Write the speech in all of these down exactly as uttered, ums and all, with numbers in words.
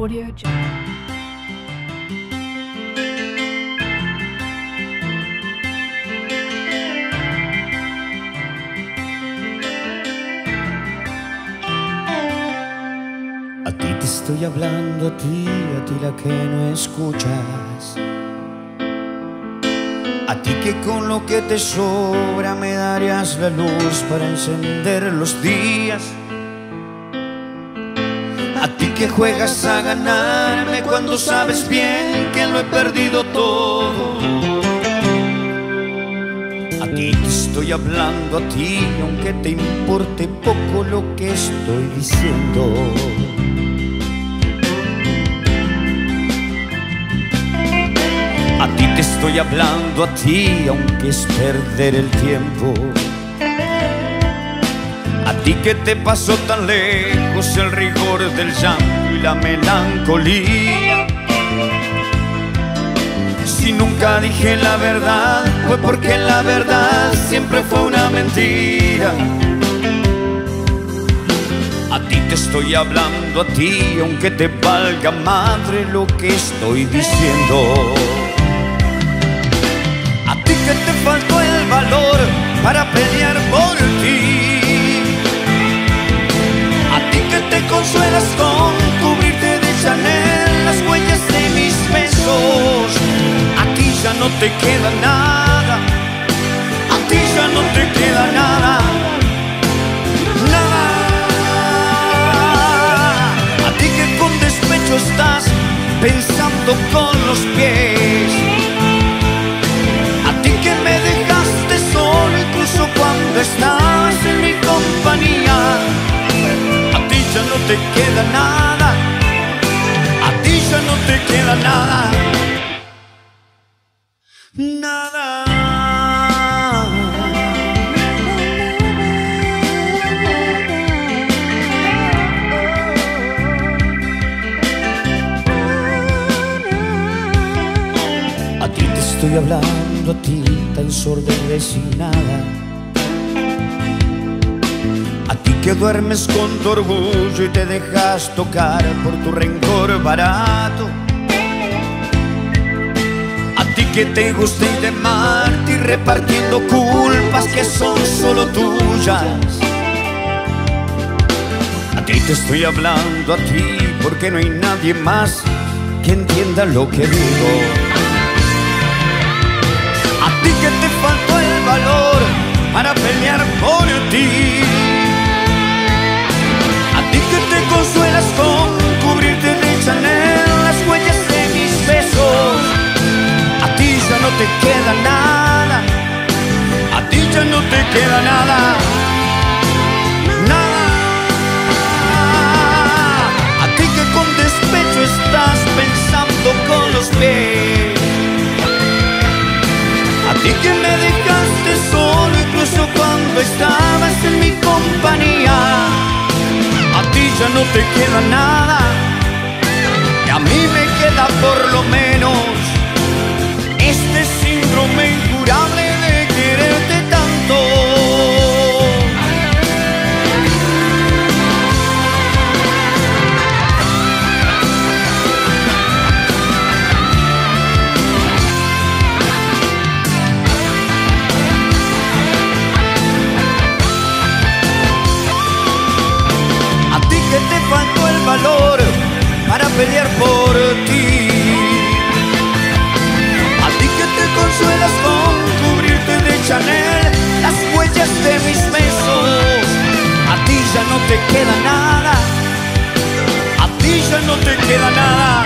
Audio Jungle. A ti te estoy hablando, a ti, a ti la que no escuchas. A ti que con lo que te sobra me darías la luz para encender los días. A ti que juegas a ganarme cuando sabes bien que lo he perdido todo. A ti te estoy hablando, a ti, aunque te importe poco lo que estoy diciendo. A ti te estoy hablando, a ti, aunque es perder el tiempo. A ti que te pasó tan lejos el rigor del llanto y la melancolía. Si nunca dije la verdad, fue porque la verdad siempre fue una mentira. A ti te estoy hablando, a ti, aunque te valga madre lo que estoy diciendo. A ti que te faltó el valor para pelear por ti. A ti que te consuelas con cubrirte de Chanel las huellas de mis besos. A ti ya no te queda nada. A ti ya no te queda nada. Nada. A ti que con despecho estás pensando con los pies. Me dejaste solo incluso cuando estabas en mi compañía. A ti ya no te queda nada. A ti ya no te queda nada. Nada. A ti te estoy hablando, a ti tan sorda y resignada. A ti que duermes con tu orgullo y te dejas tocar por tu rencor barato. A ti que te gusta ir de Marte y repartiendo culpas que son solo tuyas. A ti te estoy hablando, a ti, porque no hay nadie más que entienda lo que digo. A ti que te faltó el valor para pelear por ti. A ti que te consuelas con cubrirte de Chanel las huellas de mis besos. A ti ya no te queda nada. A ti ya no te queda nada. Nada. A ti que con despecho estás pensando con los pies. A ti que me dejaste solo incluso cuando estabas en mi compañía. A ti ya no te queda nada. Y a mí me queda por lo menos este síndrome incurable de quererte tanto. Que te faltó el valor para pelear por ti. A ti que te consuelas con cubrirte de Chanel las huellas de mis besos. A ti ya no te queda nada. A ti ya no te queda nada.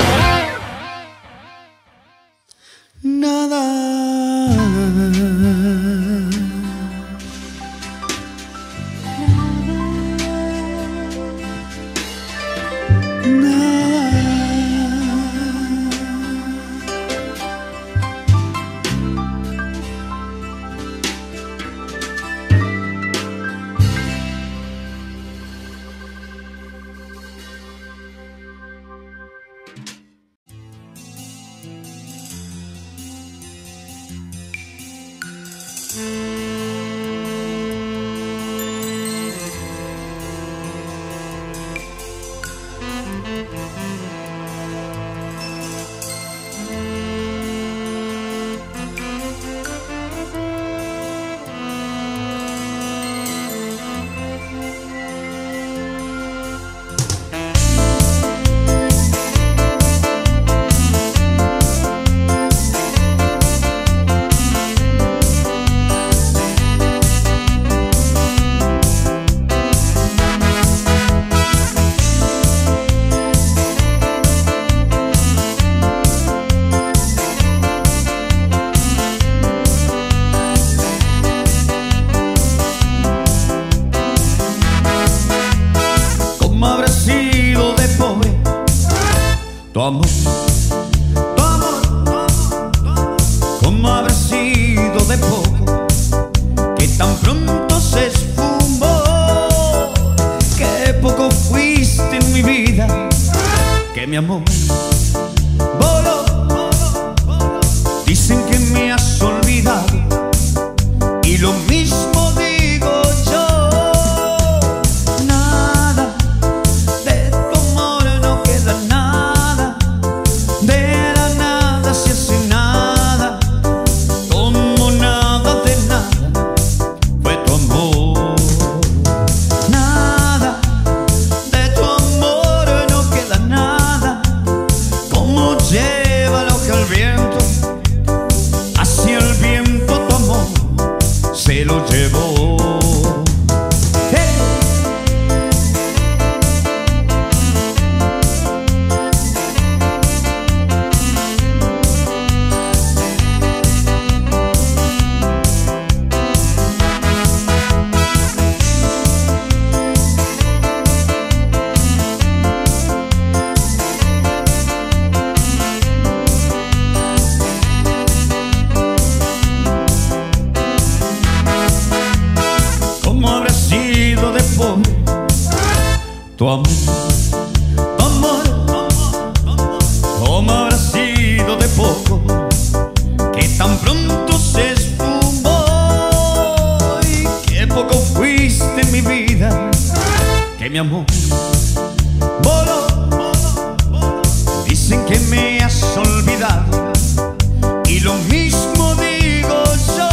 tu amor, tu amor, ¿cómo habrá sido de poco que tan pronto se esfumó? Qué poco fuiste en mi vida, que mi amor voló. Dicen que me has olvidado y lo mismo digo yo. Nada de tu amor, no queda nada, de la nada se hace nada, como nada de nada fue tu amor. Nada de tu amor, no queda nada, como lleva la hoja al viento, hacia el viento tu amor se lo llevó. Tu amor, tu amor, ¿cómo habrá sido de poco que tan pronto se esfumó? Y qué poco fuiste en mi vida, que mi amor voló. Dicen que me has olvidado y lo mismo digo yo.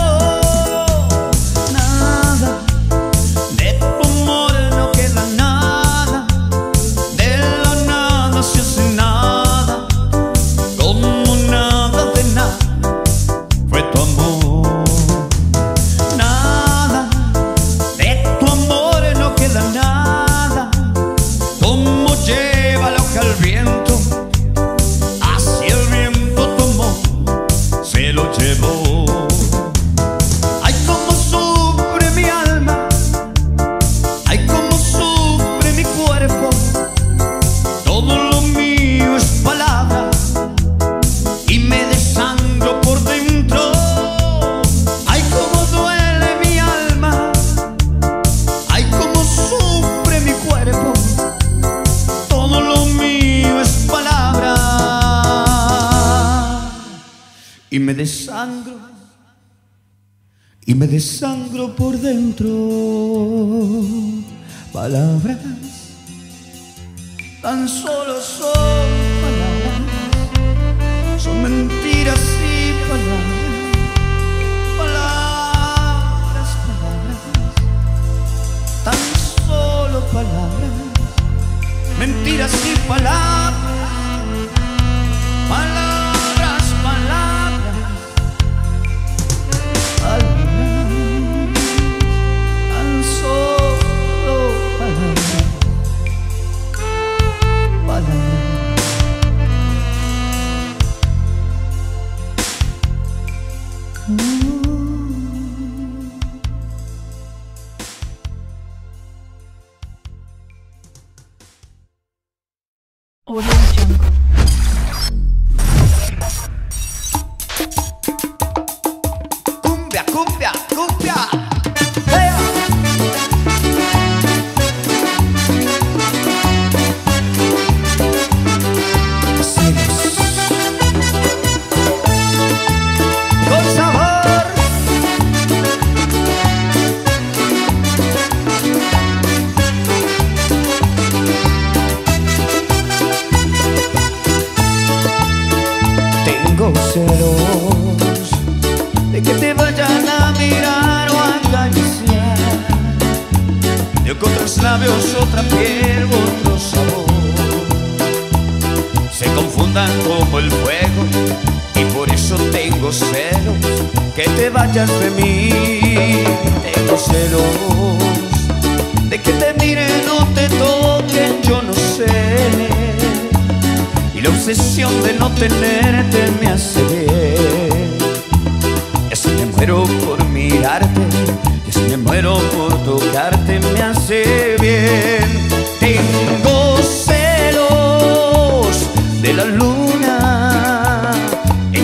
Nada de tu amor, no queda nada, de la nada se hace nada, como nada de nada fue tu amor. Nada de tu amor, no queda nada, como lleva la hoja al viento, hacia el viento tu amor se lo llevó. Ay, cómo sufre mi alma, ay, cómo sufre mi cuerpo, todo lo mío es palabra y me desangro por dentro. Ay, cómo duele mi alma, ay, cómo sufre mi cuerpo, todo lo mío es palabra y me desangro, y me desangro por dentro. Palabras, tan solo son palabras, son mentiras y palabras, palabras, palabras, tan solo palabras, mentiras y palabras, palabras, palabras, palabras, tan solo palabras, palabras. Audio Jungle. Cumbia, cumbia, cumbia. Con sabor. Tengo celos de que te vayan a mirar o a acariciar, de que otros labios, otra piel, otro sabor se confundan como el fuego, y por eso tengo celos que te vayas de mí. Tengo celos de que te miren o te toquen, yo no sé, y la obsesión de no tenerte me hace bien. Y así me muero por mirarte, y así me muero por tocarte, me hace bien. Tengo celos de la luz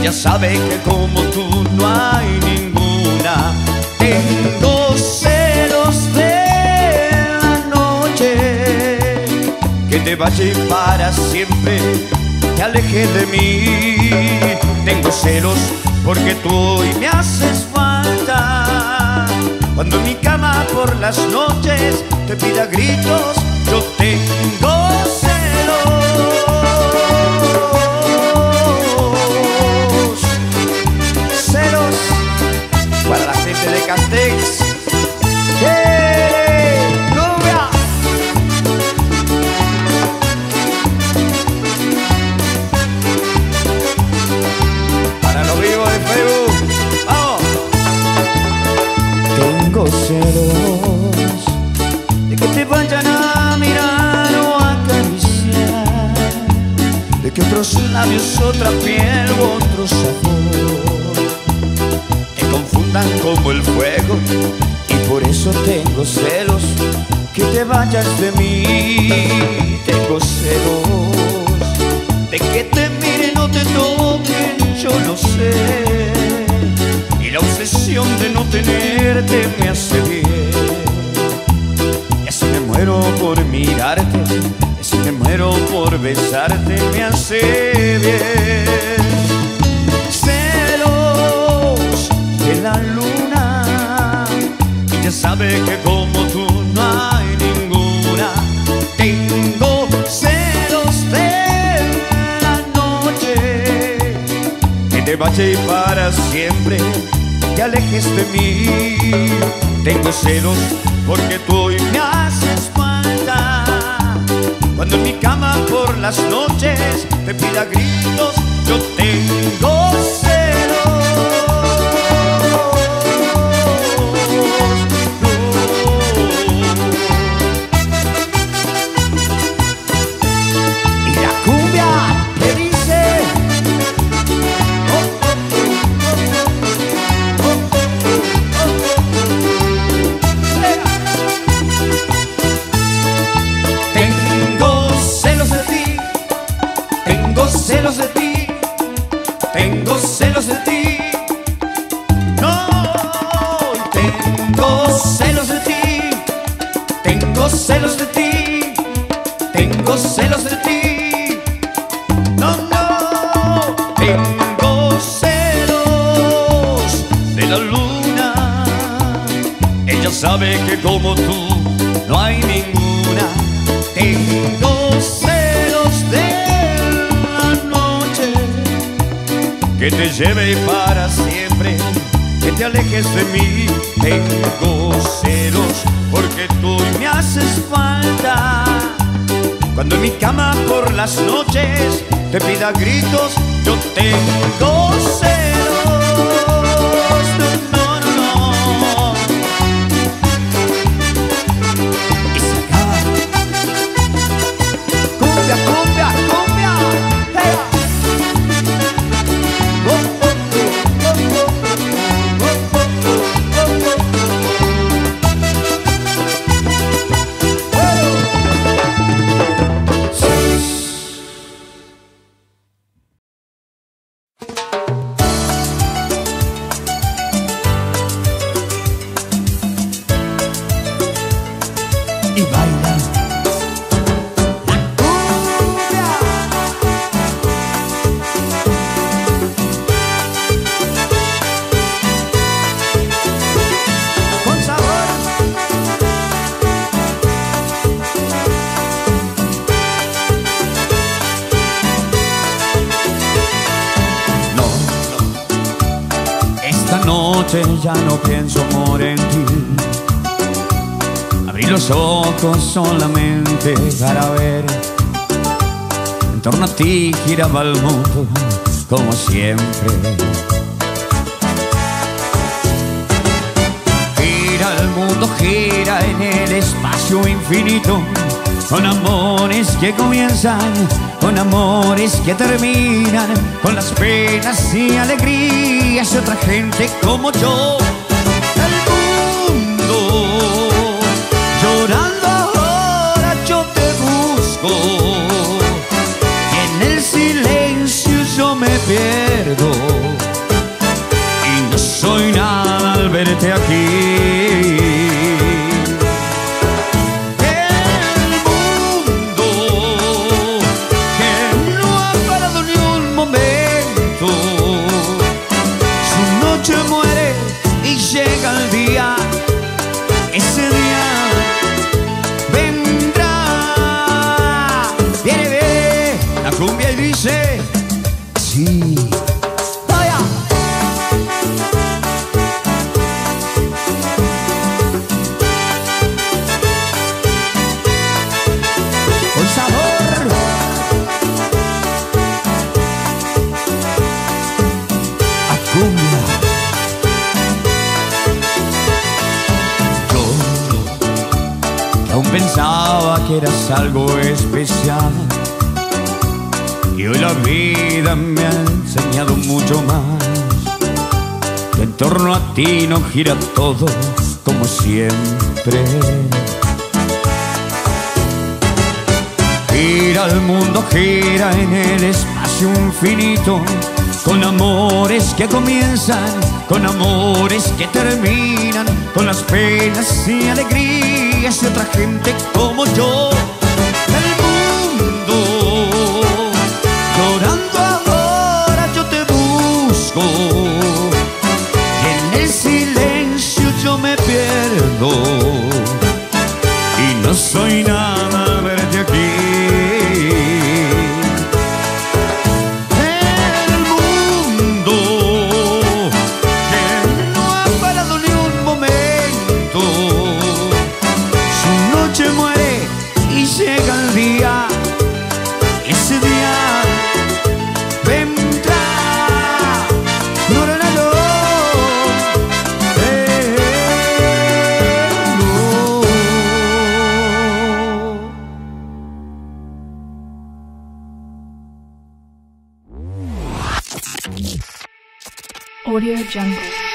Ella sabe que como tú no hay ninguna. Tengo celos de la noche, que te vaya y para siempre te alejes de mí. Tengo celos porque tú hoy me haces falta. Cuando en mi cama por las noches te pida gritos, yo tengo celos. Celos para la gente de Castex. ¡Hey! ¡Cumbia! Para los vivos de Facebook, ¡vamos! Tengo celos de que te vayan a mirar o a acariciar, de que otros labios, otra piel u otro sabor te confundan como el fuego. Y por eso tengo celos que te vayas de mí. Tengo celos de que te miren o te toquen, yo lo sé. Y la obsesión de no tenerte me hace bien. Y así me muero por mirarte, y así me muero por besarte, me hace bien. Celos de la luna, ella sabe que como tú no hay ninguna. Tengo celos de la noche, que te vaya y para siempre te alejes de mí. Tengo celos porque tú hoy me haces falta. Cuando en mi cama por las noches te pida gritos, yo tengo celos. Y la cumbia te dice: tengo celos de ti, tengo celos de ti, tengo celos de ti. No, tengo celos de ti, tengo celos de ti, tengo celos de ti. No, no, tengo celos de la luna. Ella sabe que como tú no hay ninguna. Tengo celos de la noche, que te lleve para siempre, que te alejes de mí. Tengo celos porque tú me haces falta. Cuando en mi cama por las noches te pida gritos, yo tengo celos. No, no, no. Y se acaba. Cumbia, cumbia, cumbia. Hey. Oh, oh, oh, oh, oh, oh, oh, oh, oh. Y baila la cumbia. Con sabor. No, no, esta noche ya no pienso, amor, en ti. Abrí los ojos solamente para ver. En torno a ti giraba el mundo como siempre. Gira el mundo, gira en el espacio infinito, con amores que comienzan, con amores que terminan, con las penas y alegrías de otra gente como yo. El mundo llorando ahora yo te busco, y en el silencio yo me pierdo. aún pensaba que eras algo especial. Y hoy la vida me ha enseñado mucho más, que en torno a ti no gira todo como siempre. Gira el mundo, gira en el espacio infinito, con amores que comienzan, con amores que terminan, con las penas y alegrías de otra gente como yo. El mundo llorando ahora yo te busco, y en el silencio yo me pierdo, y no soy nada verte aquí. Llega el día, ese día vendrá. No, no, no, no. Eh, no. Audio Jungle.